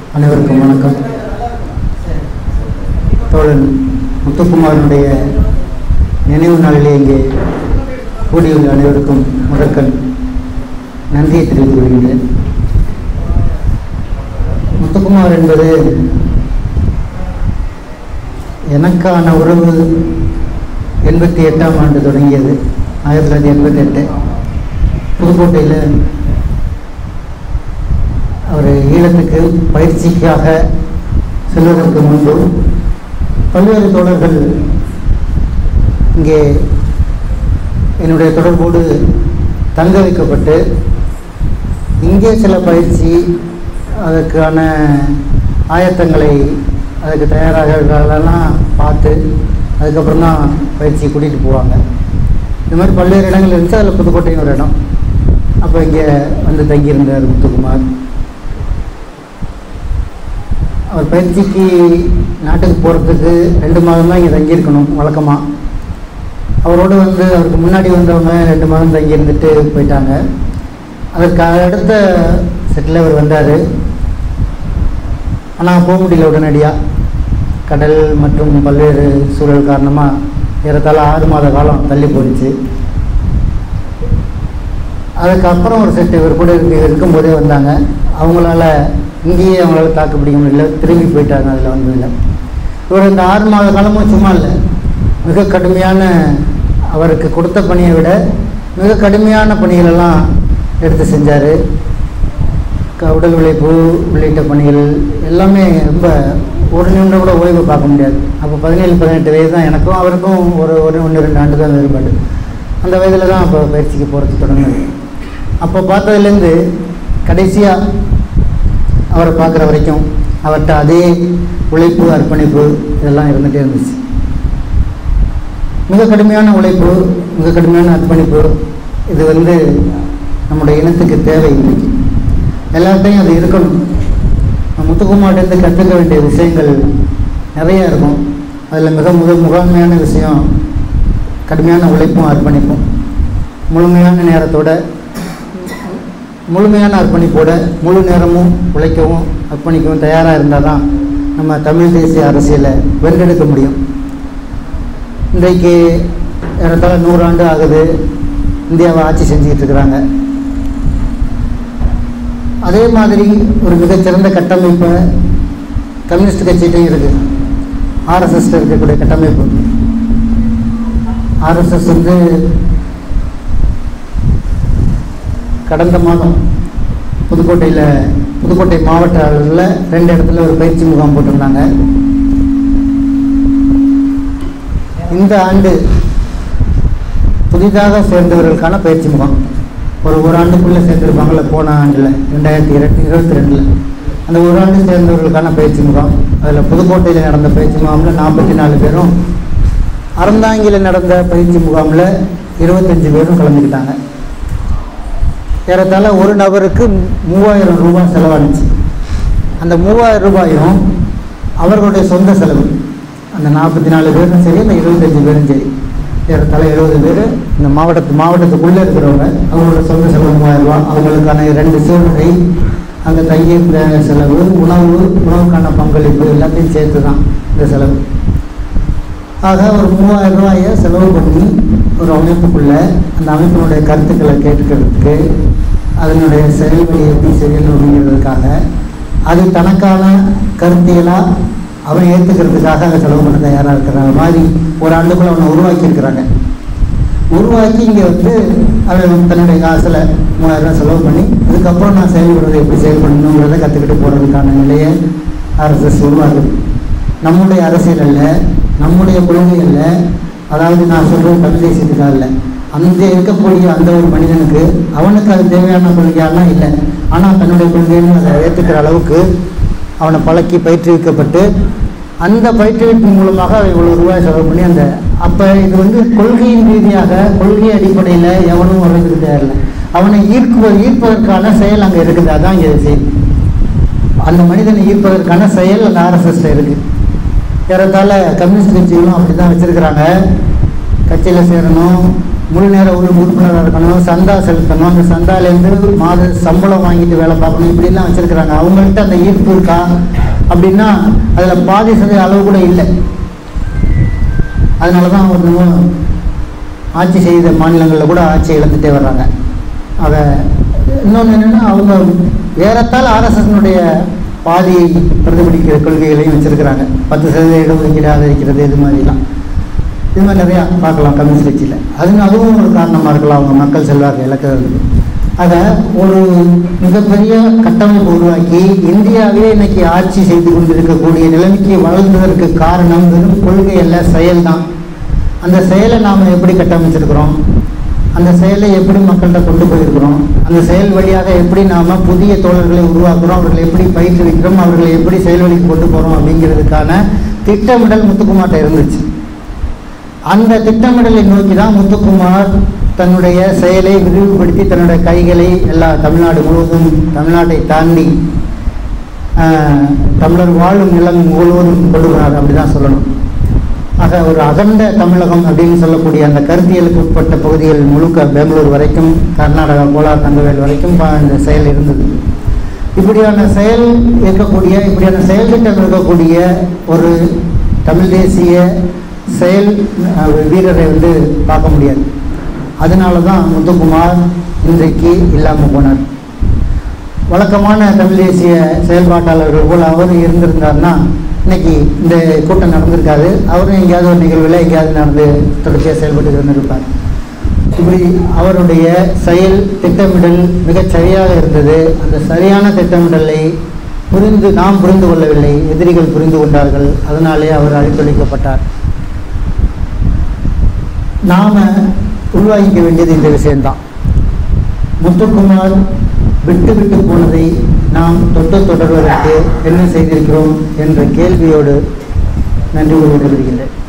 அனைவருக்கும் வணக்கம். தோழன் முத்துக்குமாரனுடைய நினைவு நாளிலே இங்கே கூடியுள்ள அனைவருக்கும் முதற்கண் நன்றியை தெரிவித்துக் கொள்கின்றேன். முத்துக்குமார் என்பது எனக்கான உறவு 88ஆம் ஆண்டு தொடங்கியது. 1988 புதுக்கோட்டையில் அவர் ஈழத்துக்கு பயிற்சிக்காக செல்வதற்கு முன்பு பல்வேறு தோழர்கள் இங்கே என்னுடைய தொடர்போடு தங்க வைக்கப்பட்டு இங்கே சில பயிற்சி அதற்கான ஆயத்தங்களை அதுக்கு தயாராகிறதெல்லாம் பார்த்து அதுக்கப்புறம் தான் பயிற்சி கூட்டிகிட்டு போவாங்க. இந்த மாதிரி பல்வேறு இடங்கள் இருந்துச்சு. அதில் புதுக்கோட்டையின் ஒரு இடம். அப்போ இங்கே வந்து தங்கியிருந்தார் முத்துக்குமார். அவர் பயிற்சிக்கு நாட்டுக்கு போகிறதுக்கு 2 மாதம் தான் இங்கே தங்கியிருக்கணும் வழக்கமாக. அவரோடு வந்து அவருக்கு முன்னாடி வந்தவங்க 2 மாதம் தங்கியிருந்துட்டு போயிட்டாங்க. அதற்கு அடுத்த செட்டில் அவர் வந்தார். ஆனால் போக முடியல உடனடியாக. கடல் மற்றும் பல்வேறு சூழல் காரணமாக ஏறத்தாழ 6 மாத காலம் தள்ளி போயிடுச்சு. அதுக்கப்புறம் ஒரு செட்டு இவர் கூட இருக்கும்போதே வந்தாங்க. அவங்களால இங்கேயே அவங்களால தாக்கு பிடிக்க முடியல, திரும்பி போயிட்டாங்க. அதில் வந்ததில்லை. இவர் இந்த 6 மாத காலமும் சும்மா இல்லை, மிக கடுமையான அவருக்கு கொடுத்த பணியை விட மிக கடுமையான பணிகளெல்லாம் எடுத்து செஞ்சார். உடல் உழைப்பு உள்ளிட்ட பணிகள் எல்லாமே ரொம்ப ஒரு நிமிடம் கூட ஓய்வு பார்க்க முடியாது. அப்போ 17-18 வயது தான் எனக்கும் அவருக்கும். ஒரு 1-2 ஆண்டு தான் வேறுபாடு. அந்த வயதில் தான் அப்போ பயிற்சிக்கு போகிறது தொடங்குது. அப்போ பார்த்ததுலேருந்து கடைசியாக அவரை பார்க்குற வரைக்கும் அவர்கிட்ட அதே உழைப்பு, அர்ப்பணிப்பு இதெல்லாம் இருந்துகிட்டே இருந்துச்சு. மிக கடுமையான உழைப்பு, மிக கடுமையான அர்ப்பணிப்பு. இது வந்து நம்முடைய இனத்துக்கு தேவை. இன்றைக்கு எல்லார்ட்டையும் அது இருக்கணும். முத்துக்குமார்ட்டேருந்து கற்றுக்க வேண்டிய விஷயங்கள் நிறையா இருக்கும். அதில் முகாமையான விஷயம் கடுமையான உழைப்பும் அர்ப்பணிப்பும். முழுமையான நேரத்தோட, முழுமையான அர்ப்பணிப்போட முழு நேரமும் உழைக்கவும் அர்ப்பணிக்கவும் தயாராக இருந்தால் தான் நம்ம தமிழ் தேசிய அரசியலை வென்றெடுக்க முடியும். இன்றைக்கு ஏறத்தாழ 100 ஆண்டு ஆகுது இந்தியாவை ஆட்சி செஞ்சுக்கிட்டு இருக்கிறாங்க. அதே மாதிரி ஒரு மிகச்சிறந்த கட்டமைப்பை கம்யூனிஸ்ட் கட்சிகிட்டையும் இருக்குது. ஆர்எஸ்எஸ் இருக்கக்கூடிய கட்டமைப்பு. ஆர்எஸ்எஸ் வந்து கடந்த மாதம் புதுக்கோட்டை மாவட்ட அளவில் 2 இடத்துல ஒரு பயிற்சி முகாம் போட்டிருந்தாங்க. இந்த ஆண்டு புதிதாக சேர்ந்தவர்களுக்கான பயிற்சி முகாம் ஒரு ஆண்டுக்குள்ளே சேர்ந்துருப்பாங்கள்ல. போன ஆண்டில் 2022 அந்த ஒரு ஆண்டு சேர்ந்தவர்களுக்கான பயிற்சி முகாம். அதில் புதுக்கோட்டையில் நடந்த பயிற்சி முகாமில் 44 பேரும், அறந்தாங்கியில் நடந்த பயிற்சி முகாமில் 25 பேரும் கலந்துக்கிட்டாங்க. ஏறத்தாழ ஒரு நபருக்கு 3000 ரூபாய் செலவானுச்சு. அந்த 3000 ரூபாயும் அவர்களுடைய சொந்த செலவு. அந்த 44 பேரும் சரி, அந்த 25 பேரும் சரி, ஏறத்தாழ 70 பேர் இந்த மாவட்டத்துக்குள்ளே இருக்கிறவங்க. அவங்களோட சொந்த செலவு 3000 ரூபா. அவங்களுக்கான 2 சீருடை, அங்கே தங்கியிருந்த செலவு, உணவுக்கான பங்களிப்பு எல்லாத்தையும் சேர்த்து தான் இந்த செலவு. ஆக ஒரு 3000 ரூபாயை செலவு பண்ணி ஒரு அமைப்புக்குள்ளே அந்த அமைப்பினுடைய கருத்துக்களை கேட்கறதுக்கு, அதனுடைய செயல்வழி எப்படி செய்யணும் அப்படிங்கிறதுக்காக, அது தனக்கான கருத்தியலாக அவன் ஏற்றுக்கிறதுக்காக அதை செலவு பண்ண தயாராக இருக்கிற மாதிரி ஒரு ஆண்டுக்குள்ளே அவனை உருவாக்கியிருக்கிறாங்க. உருவாக்கி இங்கே வந்து அவன் தன்னுடைய காசில் 3000 ரூபா செலவு பண்ணி அதுக்கப்புறம் நான் செயல்படுறதை எப்படி செயல்படணுங்கிறத கற்றுக்கிட்டு போகிறதுக்கான நிலையை ஆர்எஸ்எஸ் உருவாக்குது. நம்முடைய அரசியல் அல்ல, நம்முடைய கொள்கை அல்ல. அதாவது நான் சொல்கிறது தமிழ் தேசியத்துக்காக இல்லை, அந்த இருக்கக்கூடிய அந்த ஒரு மனிதனுக்கு அவனுக்கு அது தேவையான கொள்கையாலாம் இல்லை. ஆனால் தன்னுடைய கொள்கைன்னு அதை ஏற்றுக்கிற அளவுக்கு அவனை பழக்கி பயிற்றுவிக்கப்பட்டு அந்த பயிற்றுவிப்பு மூலமாக அவன் இவ்வளோ ரூபாய் செலவு பண்ணி அந்த அப்போ இது வந்து கொள்கையின் ரீதியாக, கொள்கை அடிப்படையில் எவனும் வர்றதுக்கு தேவையில்லை. அவனை ஈர்ப்பதற்கான செயல் அங்கே இருக்குது. அதான் இங்கே செய்யும். அந்த மனிதனை ஈர்ப்பதற்கான செயல் அந்த ஆர்எஸ்எஸ்ல இருக்குது. ஏறத்தாழ கம்யூனிஸ்ட் கட்சிகளும் அப்படி தான் வச்சுருக்கிறாங்க. கட்சியில் சேரணும், முழு நேர உறுப்பினராக இருக்கணும், சந்தா செலுத்தணும், அந்த சந்தாலேருந்து மாத சம்பளம் வாங்கிட்டு வேலை பார்க்கணும், இப்படிலாம் வச்சுருக்கிறாங்க. அவங்கள்ட்ட அந்த ஈர்ப்பு இருக்கா அப்படின்னா அதில் பாதி சதவீத அளவு கூட இல்லை. அதனால தான் அவங்க ஆட்சி செய்த மாநிலங்களில் கூட ஆட்சி இழந்துகிட்டே வர்றாங்க. அதை இன்னொன்று என்னென்னா, அவங்க ஏறத்தால் ஆர்எஸ்எஸ்னுடைய பாதியை பிரதிபலிக்கிற கொள்கைகளையும் வச்சுருக்கிறாங்க. 10% இடஒதுக்கீடு ஆதரிக்கிறது, இது மாதிரி நிறையா பார்க்கலாம் கம்யூனிஸ்ட் கட்சியில். அதுவும் ஒரு காரணமாக இருக்கலாம் அவங்க மக்கள் செல்வாக்கு இழக்கிறது. ஆக ஒரு மிகப்பெரிய கட்டமைப்பு உருவாக்கி இந்தியாவே இன்னைக்கு ஆட்சி செய்து கொண்டிருக்கக்கூடிய நிலைமைக்கு வளர்ந்ததற்கு காரணம் வெறும் கொள்கை அல்ல, செயல்தான். அந்த செயலை நாம் எப்படி கட்டமைச்சிருக்கிறோம், அந்த செயலை எப்படி மக்கள்கிட்ட கொண்டு போயிருக்கிறோம், அந்த செயல் வழியாக எப்படி நாம் புதிய தோழர்களை உருவாக்குறோம், அவர்களை எப்படி பயிற்றுவிக்கிறோம், அவர்களை எப்படி செயல்வழிக்கு கொண்டு போகிறோம் அப்படிங்கிறதுக்கான திட்டமிடல் முத்துக்குமார்ட்ட இருந்துச்சு. அந்த திட்டமிடலை நோக்கி தான் முத்துக்குமார் தன்னுடைய செயலை விரிவுபடுத்தி தன்னுடைய கைகளை எல்லா தமிழ்நாடு முழுவதும், தமிழ்நாட்டை தாண்டி தமிழர் வாழும் நிலம் முழுவதும் கொடுக்கிறார், அப்படிதான் சொல்லணும். ஆக ஒரு அகண்ட தமிழகம் அப்படின்னு சொல்லக்கூடிய அந்த கருத்தியலுக்கு உட்பட்ட பகுதிகள் முழுக்க பெங்களூர் வரைக்கும், கர்நாடகா கோலார் தங்கவேல் வரைக்கும் இந்த செயல் இருந்தது. இப்படியான செயல் இருக்கக்கூடிய, இப்படியான செயல் திட்டம் இருக்கக்கூடிய ஒரு தமிழ் தேசிய செயல் வீரரை பார்க்க முடியாது. அதனால தான் முத்துக்குமார் இன்றைக்கு இல்லாமல் போனார். வழக்கமான தமிழ் தேசிய செயல்பாட்டாளர்கள் போல் அவர் இருந்திருந்தார்னா இன்னைக்கு இந்த கூட்டம் நடந்திருக்காது. அவரும் எங்கேயாவது ஒரு நிகழ்வில் எங்கேயாவது நடந்து தொடர்ச்சியாக செயல்பட்டு இருந்திருப்பார். இப்படி அவருடைய செயல் திட்டமிடல் மிகச் சரியாக இருந்தது. அந்த சரியான திட்டமிடலை நாம் புரிந்து கொள்ளவில்லை, எதிரிகள் புரிந்து கொண்டார்கள். அதனாலே அவர் அழித்தொழிக்கப்பட்டார். நாம் உள்வாங்கிக்க வேண்டியது இந்த விஷயம்தான். முத்துக்குமார் விட்டு விட்டு போனதை நாம் தொடர்வதற்கு என்ன செய்திருக்கிறோம் என்ற கேள்வியோடு நன்றி கூறி விடுகிறேன்.